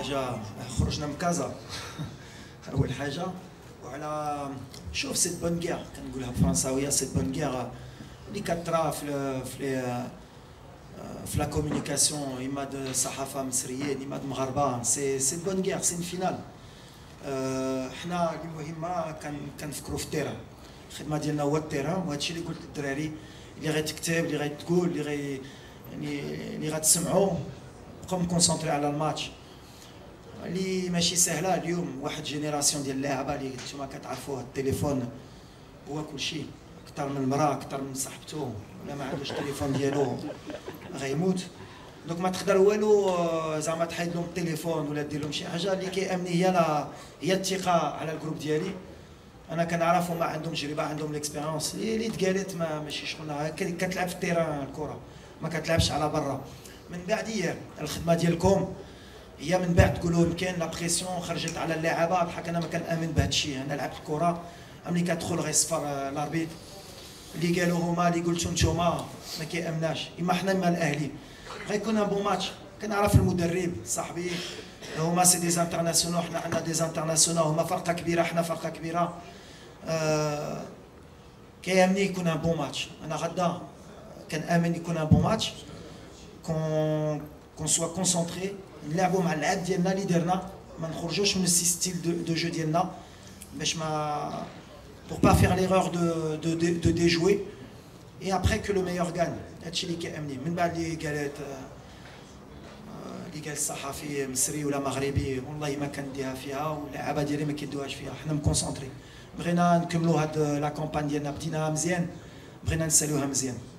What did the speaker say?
حاجه خرجنا من كازا اول حاجه. وعلى شوف سيت بون كيغ كنقولها بالفرنساويه، سيت بون كيغ اللي كترا في لا كومونيكاسيون، اما د الصحافه مصريين اما د المغاربه، سي بون كيغ، سي فينال. حنا المهمه كنفكروا في التيران، الخدمه ديالنا هو التيران، وهذا الشيء اللي قلت للدراري اللي غتكتب اللي غتقول اللي اللي غتسمعوا، بقاو مكونسونطري على الماتش اللي ماشي سهله. اليوم واحد جينيراسيون ديال اللعابه اللي نتوما كتعرفوه، التليفون هو كلشي، اكثر من المراه اكثر من صاحبته، ولا ما عندوش التليفون ديالو غيموت. دونك ما تقدر والو زعما تحيد لهم التليفون ولا دير لهم شي حاجه. اللي كيامني هي الثقه على الجروب ديالي. انا كنعرفهم ما عندهم تجربه، عندهم ليكسبيريونس اللي تقالت ماشي شغلنا، كتلعب في التيران الكره ما كتلعبش على برا. من بعد الخدمه ديالكم هي من بعد تقولوا يمكن لا بريسيون خرجت على اللاعبه، بحال انا ما كنامن بهذا الشيء. انا لعبت الكره ملي كتدخل غيصفر الاربيت، اللي قالوا هما اللي قلتو نتوما ما كيامناش. اما حنا اما الاهلي غيكون ان بون ماتش. كنعرف المدرب صاحبي، هما سي دي انترناسيونال، حنا عندنا دي انترناسيونال، هما فرقه كبيره حنا فرقه كبيره. كيامني يكون ان بون ماتش. انا غدا كنامن يكون ان بون ماتش، كون سوا كونسونطري، نلعبوا مع اللعب ديالنا اللي درنا، ما نخرجوش من السي ستيل دو جو ديالنا باش ما pour pas faire l'erreur de déjouer et après que le meilleur gagne. هادشي اللي كيامني. من بعد اللي قال الصحفي مصري ولا مغربي والله ما كنديها فيها، واللعابه ديالي ما كيدوهاش فيها. حنا مكونسونطري، بغينا نكملوا هاد لا كومباني ديالنا، بديناها مزيان، بغينا نسالوها مزيان.